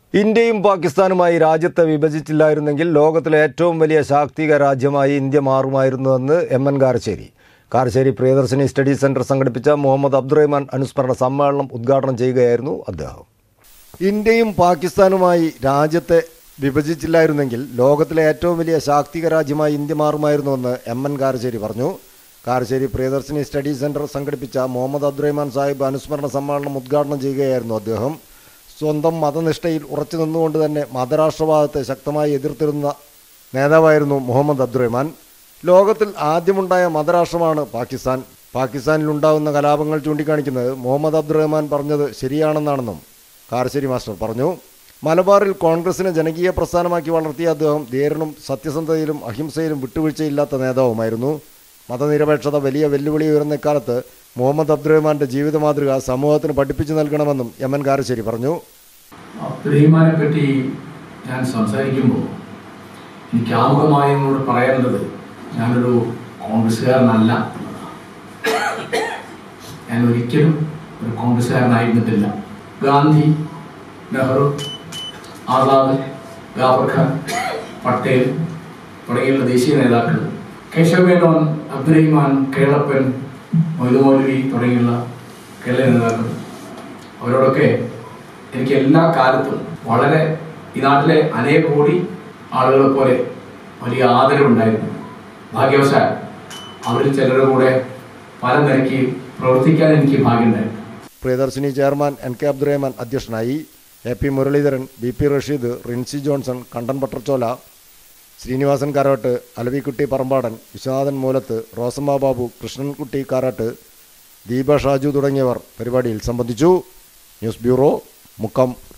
ഇന്ത്യയും പാകിസ്ഥാനുമായി രാജ്യത്തെ വിഭജിച്ചില്ലായിരുന്നെങ്കിൽ ലോകത്തിലെ ഏറ്റവും വലിയ ശാക്തിക രാജ്യമായി ഇന്ത്യ മാറുമായിരുന്നുവെന്ന് M N. Karassery Priyadarshini study centre സംഘടിപ്പിച്ച മുഹമ്മദ് അബ്ദുറഹ്മാൻ അനുസ്മരണ സമ്മേളനം ഉദ്ഘാടനം ചെയ്യുകയായിരുന്നു അദ്ദേഹം. ഇന്ത്യയും പാകിസ്ഥാനുമായി രാജ്യത്തെ വിഭജിച്ചില്ലായിരുന്നെങ്കിൽ ലോകത്തിലെ ഏറ്റവും വലിയ ശാക്തിക രാജ്യമായി ഇന്ത്യ മാറുമായിരുന്നുവെന്ന് എം.എൻ. കാരശ്ശേരി പറഞ്ഞു. കാരശ്ശേരി പ്രിയദർശിനി സ്റ്റഡി സെന്റർ സംഘടിപ്പിച്ച മുഹമ്മദ് അബ്ദുറഹ്മാൻ സാഹിബ് അനുസ്മരണ സമ്മേളനം ഉദ്ഘാടനം ചെയ്യുകയായിരുന്നു അദ്ദേഹം. സ്വന്തം മതനിഷ്ഠയിൽ ഉറച്ചു നിന്നുകൊണ്ട് തന്നെ മതരാഷ്ട്രവാദത്തെ ശക്തമായി എതിർത്തിരുന്ന നേതാവായിരുന്നു മുഹമ്മദ് അബ്ദുറഹ്മാൻ. ലോകത്തിൽ ആദ്യമുണ്ടായ മതരാഷ്ട്രമാണ് പാകിസ്ഥാൻ. പാകിസ്ഥാനിലുണ്ടാകുന്ന കലാപങ്ങൾ ചൂണ്ടിക്കാണിക്കുന്നത് മുഹമ്മദ് അബ്ദുറഹ്മാൻ പറഞ്ഞത് ശരിയാണെന്നാണെന്നും കാരശ്ശേരി മാസ്റ്റർ പറഞ്ഞു. മലബാറിൽ കോൺഗ്രസിനെ ജനകീയ പ്രസ്ഥാനമാക്കി വളർത്തിയ അദ്ദേഹം ധീരനും സത്യസന്ധതയിലും അഹിംസയിലും വിട്ടുവീഴ്ചയില്ലാത്ത നേതാവുമായിരുന്നു. മതനിരപേക്ഷത വലിയ വെല്ലുവിളി ഉയർന്ന ഇക്കാലത്ത് മുഹമ്മദ് അബ്ദുറഹ്മാന്റെ ജീവിത മാതൃക സമൂഹത്തിന് പഠിപ്പിച്ചു നൽകണമെന്നും എം.എൻ. കാരശ്ശേരി പറഞ്ഞു. അബ്ദുറഹ്മാനെ പറ്റി ഞാൻ സംസാരിക്കുമ്പോൾ എനിക്ക് ആമുഖമായി എന്നോട് പറയാനുള്ളത്, ഞാനൊരു കോൺഗ്രസ്സുകാരനല്ല, ഞാൻ ഒരിക്കലും ഒരു കോൺഗ്രസ്സുകാരനായിരുന്നിട്ടില്ല. ഗാന്ധി, നെഹ്റു, ആസാദ്, ജാഫർ ഖാൻ, പട്ടേൽ തുടങ്ങിയുള്ള ദേശീയ നേതാക്കൾ, കേശവ് മേനോൻ, അബ്ദുറഹ്മാൻ, കേളപ്പൻ, മൊയ്തുമൗലവി തുടങ്ങിയുള്ള കേരള നേതാക്കൾ, അവരോടൊക്കെ എനിക്ക് എല്ലാ കാലത്തും വളരെ ഈ നാട്ടിലെ അനേക കോടി ആളുകളെ പോലെ വലിയ ആദരവുണ്ടായിരുന്നു. ഭാഗ്യവശാൽ അവരിൽ ചിലരുടെ കൂടെ പല നിരക്ക് പ്രവർത്തിക്കാൻ എനിക്ക് ഭാഗ്യമുണ്ടായിരുന്നു. Priyadarshini chairman N K. അബ്ദുറഹ്മാൻ അധ്യക്ഷനായി. A P. Muraleedharan, B P. Rasheed, Rincy Johnson, Kandan Pattarchola, Sreenivasan Karat, Alavikutty Parambadan, Viswanathan Moolath, Rosamma Babu, Krishnankutty Karat, Deepa Shaju തുടങ്ങിയവർ പരിപാടിയിൽ സംബന്ധിച്ചു. News bureau, Mukkam.